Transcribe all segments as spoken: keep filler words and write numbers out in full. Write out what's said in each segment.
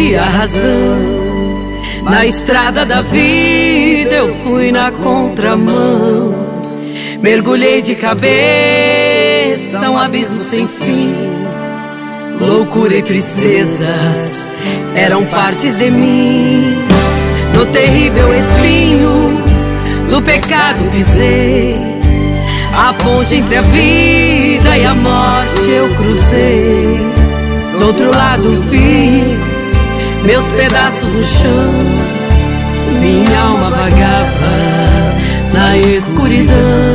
perdi a razão. Na estrada da vida eu fui na contramão. Mergulhei de cabeça, um abismo sem fim. Loucura e tristezas eram partes de mim. No terrível espinho do pecado pisei. A ponte entre a vida e a morte eu cruzei. Do outro lado vi meus pedaços no chão. Minha alma vagava na escuridão.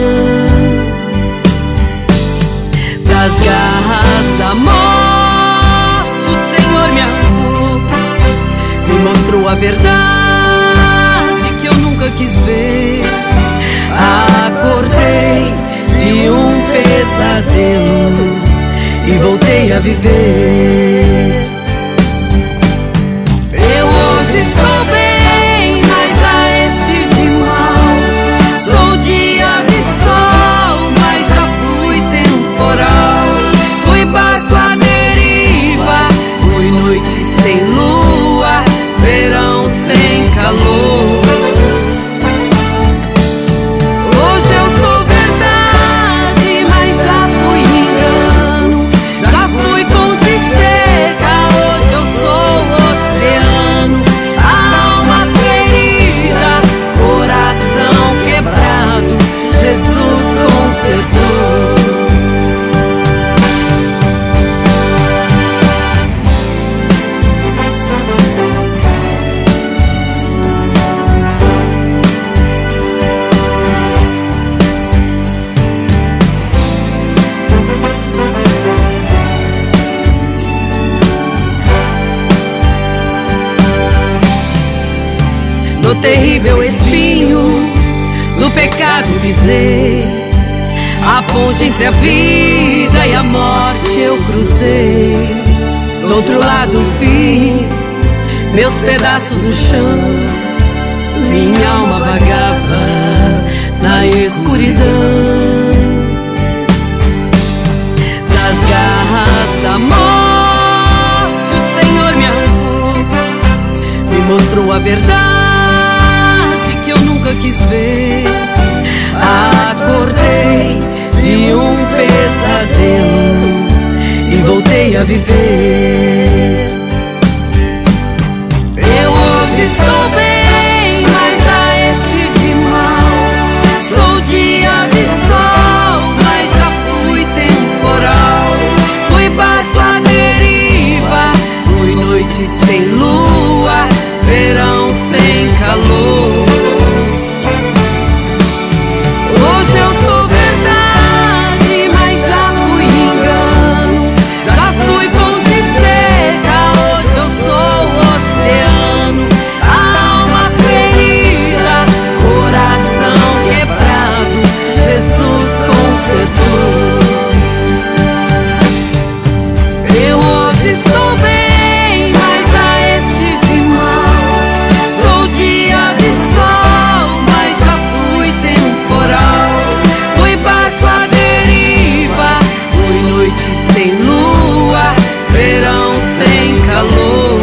Das garras da morte o Senhor me arrancou. Me mostrou a verdade que eu nunca quis ver. Acordei de um pesadelo e voltei a viver. Eu hoje estou bem, mas já estive mal. Sou dia de sol, mas já fui temporal. Fui barco à deriva, fui noite sem lua, verão sem calor. No terrível espinho do pecado pisei. A ponte entre a vida e a morte eu cruzei. Do outro lado vi meus pedaços no chão. Minha alma vagava na escuridão. Das garras da morte o Senhor me arrancou. Me mostrou a verdade que eu nunca quis ver. Acordei de um pesadelo e voltei a viver. Eu hoje estou bem, mas já estive mal. Sou dia de sol, mas já fui temporal. Fui barco à deriva, fui noite sem lua, verão sem calor. Hoje eu sou verdade, mas já fui engano. Já fui ponte seca, hoje eu sou oceano. Alma ferida, coração quebrado, Jesus consertou. Eu hoje estou bem, mas já estive mal. Sou dia de sol, mas já fui temporal. Fui barco à deriva, fui noite sem lua, verão sem calor.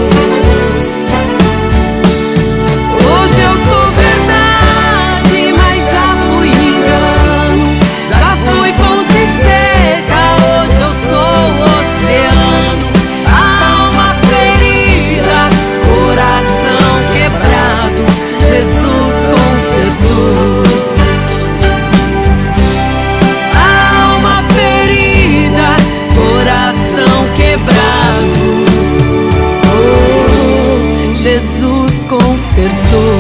Hoje eu sou verdade, mas já fui engano. Já fui ponte seca, hoje eu sou oceano. Alma ferida, coração quebrado, Jesus consertou. Alma ferida, coração quebrado, oh, Jesus consertou.